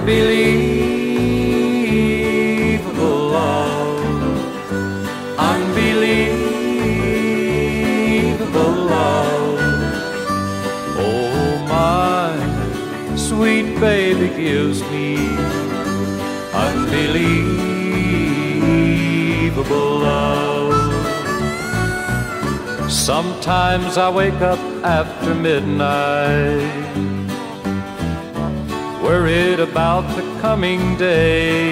unbelievable love, unbelievable love. Oh, my sweet baby gives me unbelievable love. Sometimes I wake up after midnight, worried about the coming day,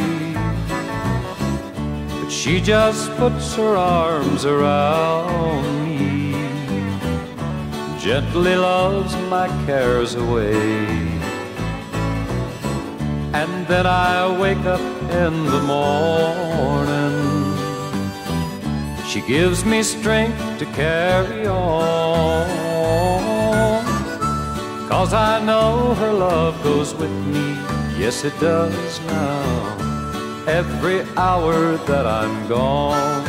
but she just puts her arms around me, gently loves my cares away. And then I wake up in the morning, she gives me strength to carry on, 'cause I know her love goes with me, yes it does now, every hour that I'm gone.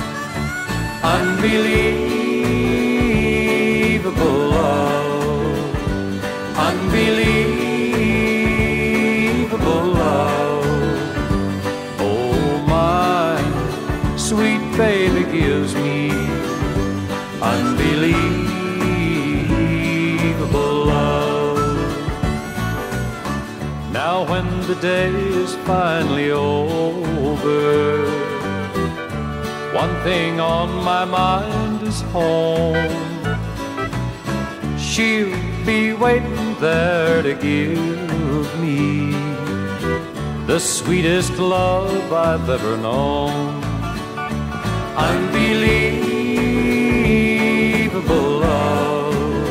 Unbelievable love, unbelievable love. Oh, my sweet baby gives me unbelievable love. Now when the day is finally over, one thing on my mind is home. She'll be waiting there to give me the sweetest love I've ever known. Unbelievable love,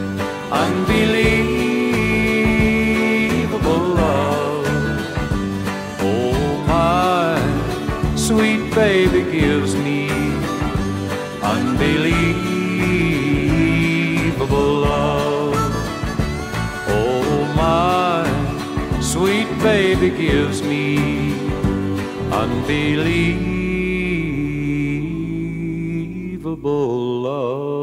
unbelievable love. Oh, my sweet baby gives me unbelievable love. Oh, my sweet baby gives me unbelievable love.